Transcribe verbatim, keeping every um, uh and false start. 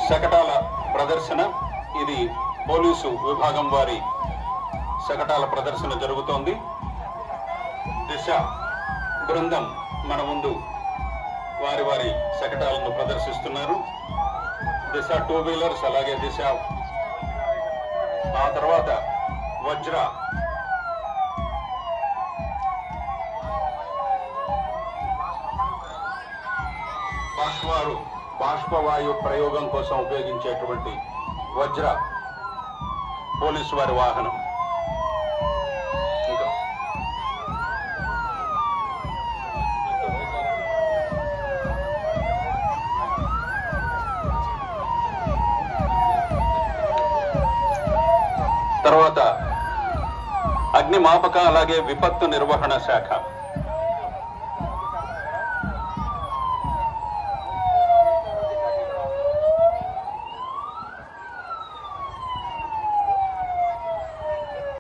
శకటాల ప్రదర్శన. ఇది పోలీసు విభాగం వారి శకటాల ప్రదర్శన జరుగుతోంది. దిశ బృందం మన ముందు వారి వారి శకటాలను ప్రదర్శిస్తున్నారు. దిశ టూ వీలర్స్, అలాగే దిశ, ఆ తర్వాత వజ్ర, బాష్పారు బాష్పవాయు ప్రయోగం కోసం ఉపయోగించేటువంటి వజ్ర పోలీసు వారి వాహనం. ఇంకా తర్వాత అగ్నిమాపక అలాగే విపత్తు నిర్వహణ శాఖ